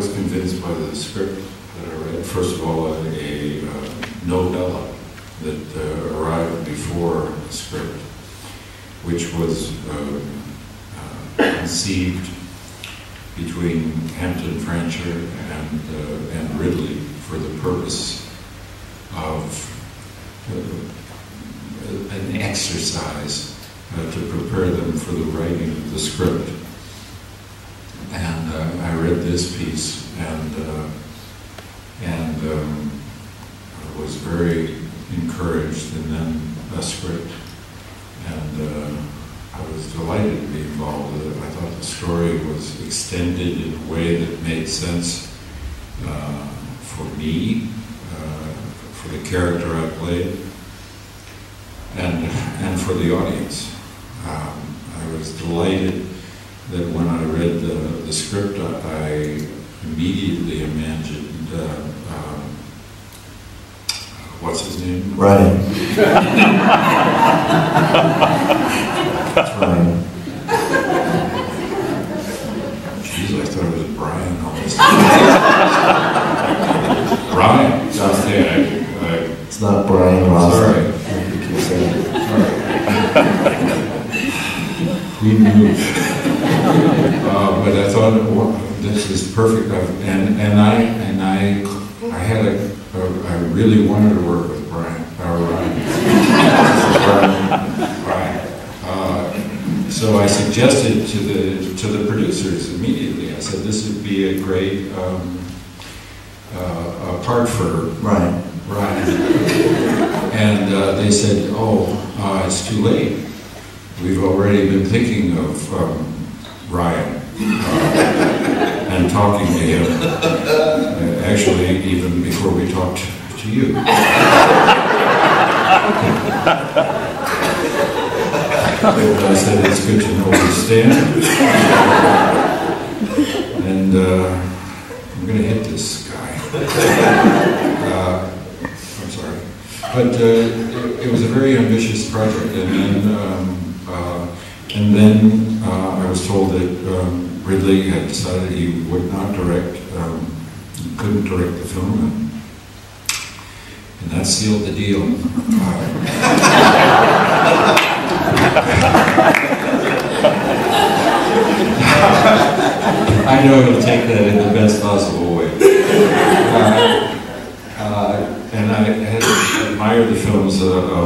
was convinced by the script that I read. First of all, a novella that arrived before the script, which was conceived between Hampton Fancher and Ridley for the purpose of an exercise to prepare them for the writing of the script. And I read this piece and I was very encouraged, and then a script, and I was delighted to be involved with it. I thought the story was extended in a way that made sense for me, for the character I played, and for the audience. I was delighted that when I read the script, I immediately imagined what's his name? Ryan. That's Ryan. Jeez, I thought it was Brian all this time. Ryan. It's not Brian Ross. Sorry. We knew. But I thought, well, this is perfect. I really wanted to work with Ryan. So I suggested to the producers immediately. I said this would be a great part for Ryan. And they said, "Oh, it's too late. We've already been thinking of Ryan and talking to him. Actually, even before we talked to you." I said, "It's good to know where you stand." And I'm going to hit this guy. I'm sorry. But it was a very ambitious project. And then I was told that Ridley had decided he would not direct, he couldn't direct the film, and that sealed the deal. I know he'll take that in the best possible way. And I admire the films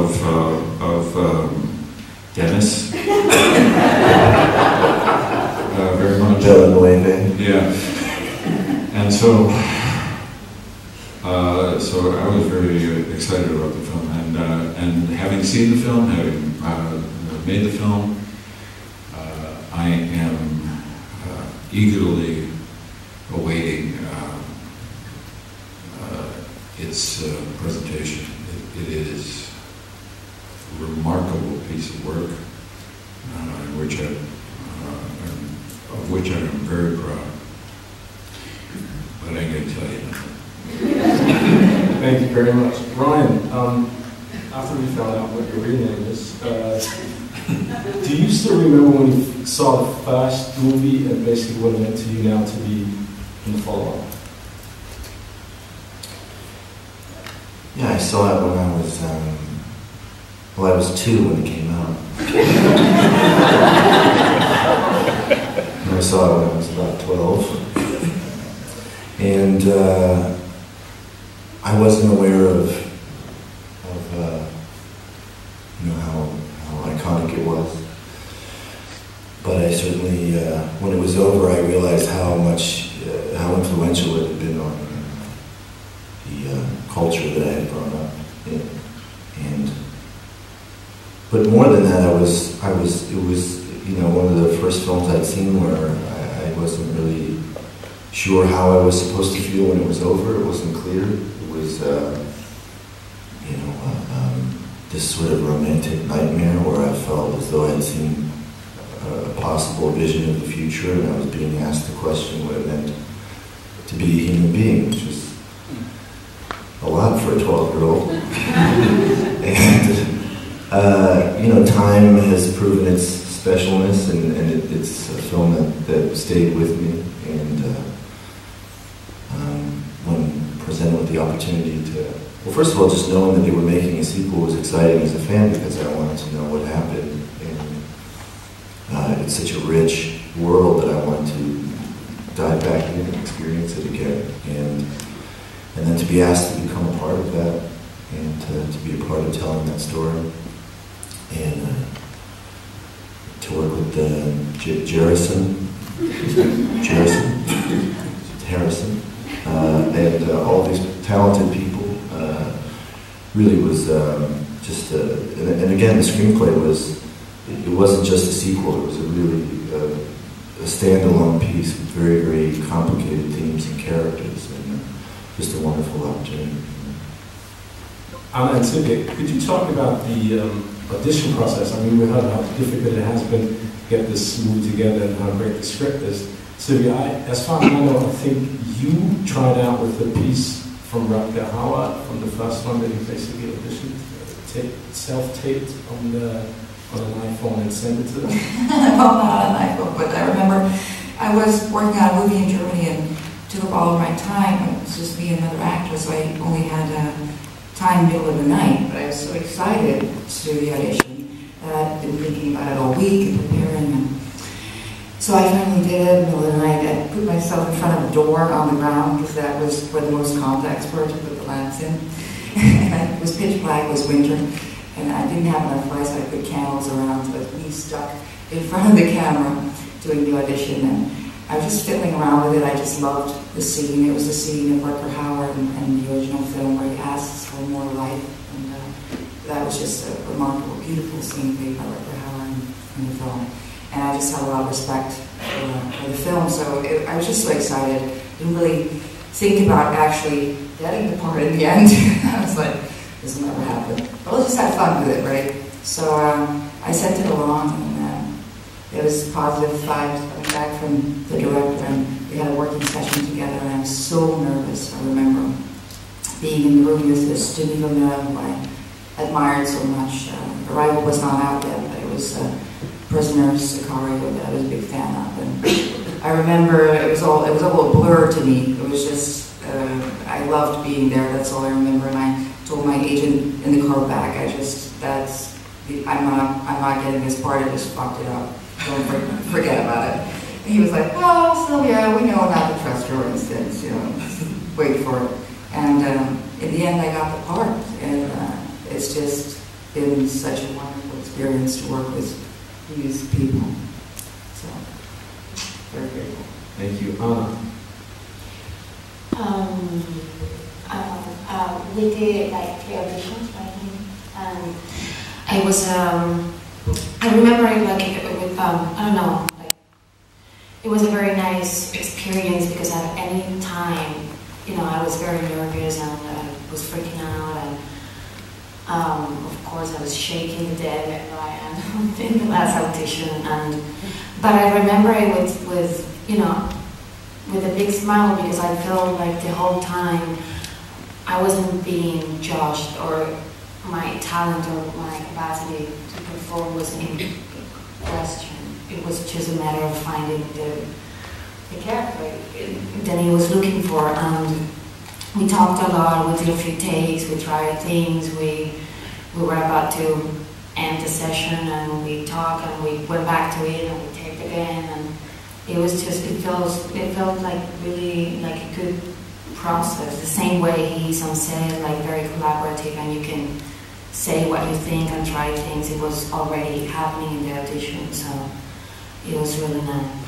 of Denis. Very much. Villeneuve. Yeah. And so I was very excited about the film, and having seen the film, having made the film, I am eagerly awaiting its presentation. It is a remarkable piece of work, of which I am very proud. But I ain't going to tell you nothing. Thank you very much. Ryan, after we found out what your real name is, do you still remember when you saw the first movie and basically what it meant to you now to be in the follow-up? Yeah, I saw it when I was, I was 2 when it came out. And I saw it when I was about 12. And I wasn't aware of you know, how iconic it was. But I certainly, when it was over, I realized how influential it had been on the culture that I had grown up in. But more than that, it was, you know, one of the first films I'd seen where I wasn't really sure how I was supposed to feel when it was over. It wasn't clear. It was, you know, this sort of romantic nightmare where I felt as though I had seen a possible vision of the future, and I was being asked the question what it meant to be a human being, which was a lot for a 12-year-old. And, you know, time has proven its specialness, and it's a film that stayed with me, and presented with the opportunity to, well, first of all, just knowing that they were making a sequel was exciting as a fan because I wanted to know what happened. And it's such a rich world that I wanted to dive back in and experience it again. And then to be asked to become a part of that and to be a part of telling that story. And to work with Harrison, and all these talented people really was just, and again, the screenplay it wasn't just a sequel, it was a really a standalone piece with very, very complicated themes and characters, and just a wonderful opportunity. And Sylvia, could you talk about the audition process? I mean, we heard how difficult it has been to get this movie together and how great the script is. Sylvia, as far as I know, I think you tried out with a piece from Rutger Hauer from the first one that you basically auditioned, self-taped on an iPhone and sent it to them. Well, not on an iPhone, but I remember I was working on a movie in Germany and took up all of my time. It was just me and another actor, so I only had time middle of the night. But I was so excited to do the audition that I'd been thinking about it all week and preparing. And so I finally did it in the middle of the night. I put myself in front of a door on the ground because that was where the most contacts were to put the lamps in. And it was pitch black, it was winter. And I didn't have enough light, so I put candles around, so it was me stuck in front of the camera doing the audition. And I was just fiddling around with it. I just loved the scene. It was the scene of Rutger Hauer and the original film where he asks for more light. And that was just a remarkable, beautiful scene made by Rutger Hauer in the film. And I just had a lot of respect for the film. So I was just so excited. Didn't really think about actually getting the part in the end. I was like, this will never happen. But let's just have fun with it, right? So I sent it along, and there was positive vibes coming back from the director, and we had a working session together, and I was so nervous. I remember being in the room with this Denis Villeneuve, who I admired so much. Arrival was not out yet, but it was Prisoner, Sicario that I was a big fan of. And I remember it was all a blur to me. It was just, I loved being there, that's all I remember. And I told my agent in the car back, I'm not getting this part, I just fucked it up. Don't forget about it. And he was like, well, Sylvia, we know not to trust your instincts, just wait for it. And in the end, I got the part, and it's just been such a wonderful experience to work with these people. So, very grateful. Thank you. Anna? We did like 3 auditions by him, and I was I remember it like with I don't know, like it was a very nice experience because at any time, I was very nervous and I was freaking out, and of course I was shaking the dead in the last audition, but I remember it with a big smile because I felt like the whole time I wasn't being judged, or my talent or my capacity to perform was in question. It was just a matter of finding the character that he was looking for, and we talked a lot, we did a few takes, we tried things, we were about to end the session and we talked and we went back to it and we taped again, and it was just, it felt like really like a good process, the same way he's on set, like very collaborative, and you can say what you think and try things. It was already happening in the audition, so it was really nice.